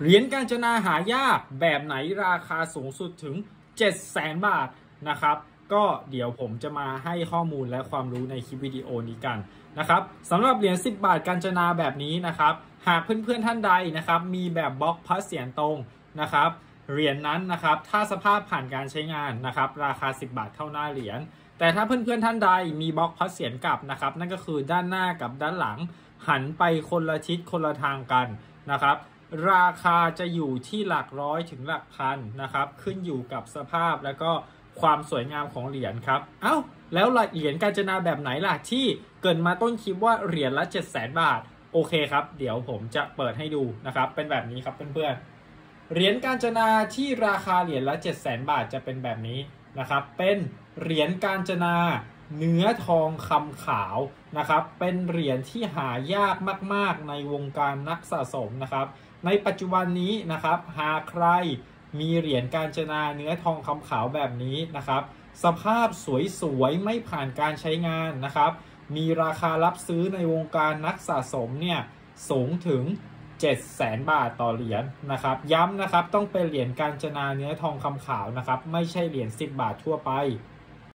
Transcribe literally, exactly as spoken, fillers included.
เหรียญกาญจนาหายากแบบไหนราคาสูงสุดถึง เจ็ดแสน บาทนะครับก็เดี๋ยวผมจะมาให้ข้อมูลและความรู้ในคลิปวิดีโอนี้กันนะครับสำหรับเหรียญสิบบาทกาญจนาแบบนี้นะครับหากเพื่อนๆท่านใดนะครับมีแบบบล็อกพระเศียรตรงนะครับเหรียญนั้นนะครับถ้าสภาพผ่านการใช้งานนะครับราคาสิบบาทเท่าหน้าเหรียญแต่ถ้าเพื่อนๆท่านใดมีบล็อกพระเศียรกลับนะครับนั่นก็คือด้านหน้ากับด้านหลังหันไปคนละทิศคนละทางกันนะครับราคาจะอยู่ที่หลักร้อยถึงหลักพันนะครับขึ้นอยู่กับสภาพและก็ความสวยงามของเหรียญครับเอ้าแล้วเหรียญกาญจนาแบบไหนล่ะที่เกิดมาต้นคลิปว่าเหรียญละ เจ็ดแสน บาทโอเคครับเดี๋ยวผมจะเปิดให้ดูนะครับเป็นแบบนี้ครับเพื่อนๆเหรียญกาญจนาที่ราคาเหรียญละ เจ็ดแสน บาทจะเป็นแบบนี้นะครับเป็นเหรียญกาญจนาเนื้อทองคำขาวนะครับเป็นเหรียญที่หายากมากๆในวงการนักสะสมนะครับในปัจจุบันนี้นะครับหากใครมีเหรียญกาญจนาเนื้อทองคำขาวแบบนี้นะครับสภาพสวยๆไม่ผ่านการใช้งานนะครับมีราคารับซื้อในวงการนักสะสมเนี่ยสูงถึง เจ็ดแสน บาทต่อเหรียญนะครับย้ำนะครับต้องเป็นเหรียญกาญจนาเนื้อทองคำขาวนะครับไม่ใช่เหรียญสิบบาททั่วไป